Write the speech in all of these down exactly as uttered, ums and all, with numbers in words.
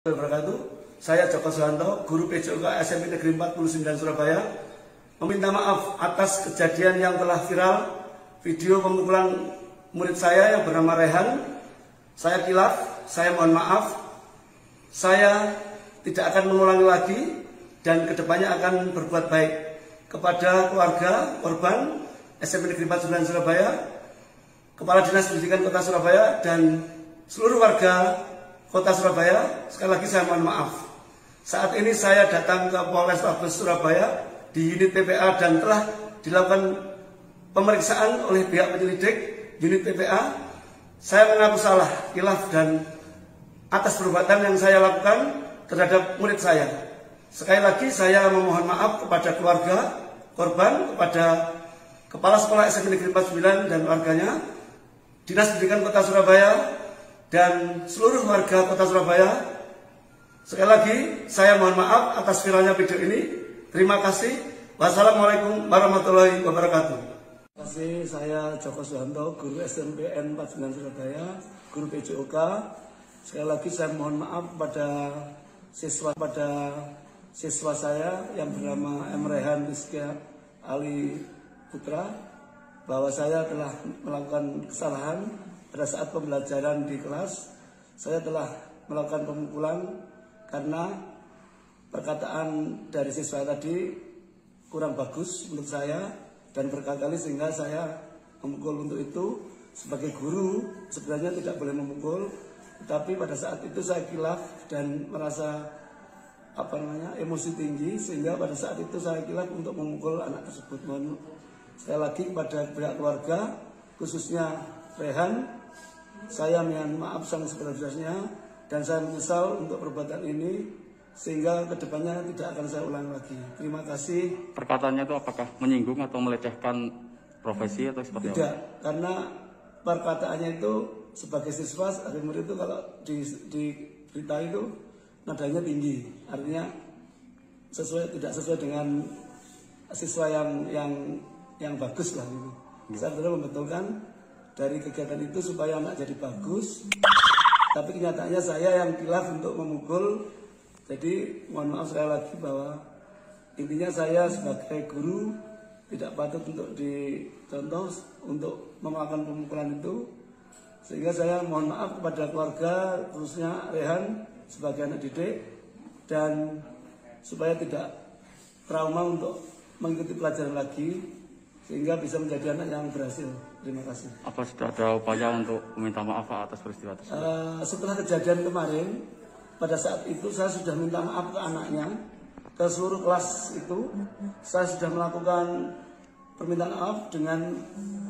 Wabarakatuh. Saya Joko Suhanto, guru P J O K S M P Negeri empat puluh sembilan Surabaya, meminta maaf atas kejadian yang telah viral video pemukulan murid saya yang bernama Rehan. Saya kilaf, saya mohon maaf. Saya tidak akan mengulangi lagi dan kedepannya akan berbuat baik kepada keluarga korban S M P Negeri empat puluh sembilan Surabaya, Kepala Dinas Pendidikan Kota Surabaya, dan seluruh warga Kota Surabaya. Sekali lagi saya mohon maaf. Saat ini saya datang ke Polrestabes Surabaya di unit P P A dan telah dilakukan pemeriksaan oleh pihak penyelidik unit P P A. Saya mengaku salah, kilaf dan atas perbuatan yang saya lakukan terhadap murid saya. Sekali lagi saya memohon maaf kepada keluarga korban, kepada Kepala Sekolah S M P Negeri empat puluh sembilan dan warganya, Dinas Pendidikan Kota Surabaya, dan seluruh warga Kota Surabaya. Sekali lagi saya mohon maaf atas viralnya video ini. Terima kasih. Wassalamualaikum warahmatullahi wabarakatuh. Terima kasih. Saya Joko Suhanto, guru S M P N empat puluh sembilan Surabaya, guru P J O K. Sekali lagi saya mohon maaf pada siswa pada siswa saya yang bernama M. Rehan Rizkia Ali Putra, bahwa saya telah melakukan kesalahan pada saat pembelajaran di kelas. Saya telah melakukan pemukulan karena perkataan dari siswa tadi kurang bagus menurut saya dan berkali-kali, sehingga saya memukul. Untuk itu sebagai guru sebenarnya tidak boleh memukul, tapi pada saat itu saya kilaf dan merasa apa namanya emosi tinggi, sehingga pada saat itu saya kilaf untuk memukul anak tersebut. Mohon sekali lagi kepada pihak keluarga, khususnya Rehan, saya mohon maaf sangat sebenarnya dan saya menyesal untuk perbuatan ini, sehingga kedepannya tidak akan saya ulang lagi. Terima kasih. Perkataannya itu apakah menyinggung atau melecehkan profesi atau seperti apa? Tidak, karena perkataannya itu sebagai siswa, ada murid itu kalau di, di berita itu nadanya tinggi, artinya sesuai tidak sesuai dengan siswa yang yang yang bagus lah gitu. Saya benar membetulkan dari kegiatan itu supaya anak jadi bagus, tapi kenyataannya saya yang kilaf untuk memukul. Jadi mohon maaf sekali lagi bahwa intinya saya sebagai guru tidak patut untuk dicontoh untuk melakukan pemukulan itu, sehingga saya mohon maaf kepada keluarga, khususnya Rehan sebagai anak didik, dan supaya tidak trauma untuk mengikuti pelajaran lagi, sehingga bisa menjadi anak yang berhasil. Terima kasih. Apa sudah ada upaya untuk meminta maaf atas peristiwa tersebut? Uh, setelah kejadian kemarin, pada saat itu saya sudah minta maaf ke anaknya, ke seluruh kelas itu. Saya sudah melakukan permintaan maaf dengan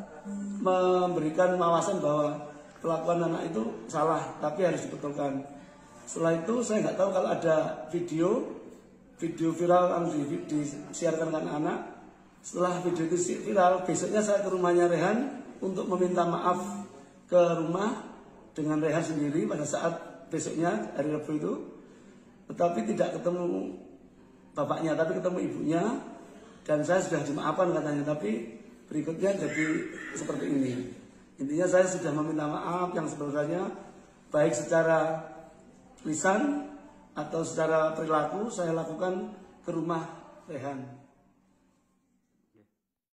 memberikan wawasan bahwa kelakuan anak itu salah, tapi harus dibetulkan. Setelah itu saya nggak tahu kalau ada video video viral yang disiarkan ke anak. Setelah video itu viral, besoknya saya ke rumahnya Rehan untuk meminta maaf ke rumah dengan Rehan sendiri pada saat besoknya hari Rabu itu. Tetapi tidak ketemu bapaknya, tapi ketemu ibunya, dan saya sudah dimaafkan katanya, tapi berikutnya jadi seperti ini. Intinya saya sudah meminta maaf yang sebenarnya, baik secara lisan atau secara perilaku saya lakukan ke rumah Rehan.